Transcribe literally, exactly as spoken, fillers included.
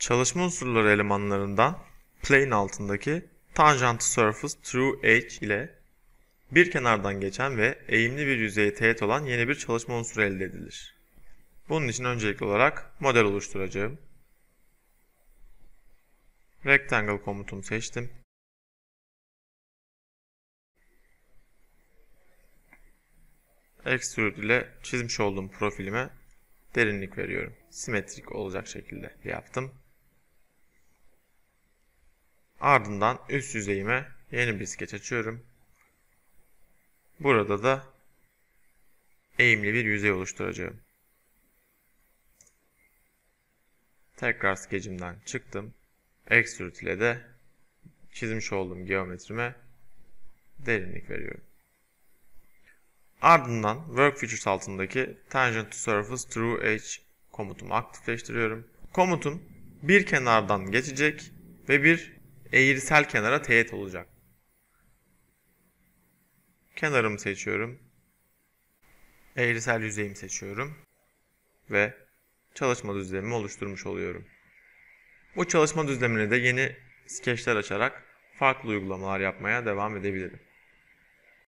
Çalışma unsurları elemanlarından plane altındaki tangent surface through edge ile bir kenardan geçen ve eğimli bir yüzeye teğet olan yeni bir çalışma unsuru elde edilir. Bunun için öncelikli olarak model oluşturacağım. Rectangle komutunu seçtim. Extrude ile çizmiş olduğum profilime derinlik veriyorum. Simetrik olacak şekilde yaptım. Ardından üst yüzeyime yeni bir skeç açıyorum. Burada da eğimli bir yüzey oluşturacağım. Tekrar skecimden çıktım. Extrude ile de çizmiş olduğum geometrime derinlik veriyorum. Ardından Work Features altındaki Tangent to Surface Through Edge komutumu aktifleştiriyorum. Komutum bir kenardan geçecek ve bir eğrisel kenara teğet olacak. Kenarımı seçiyorum. Eğrisel yüzeyimi seçiyorum. Ve çalışma düzlemimi oluşturmuş oluyorum. Bu çalışma düzlemine de yeni skeçler açarak farklı uygulamalar yapmaya devam edebilirim.